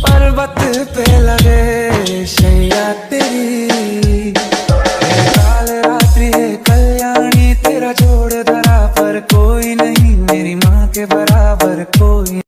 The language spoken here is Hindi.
पर्वत पे लगे शैया तेरी, काल रात्रि है कल्याणी, तेरा जोड़ धरा पर कोई नहीं, मेरी माँ के बराबर कोई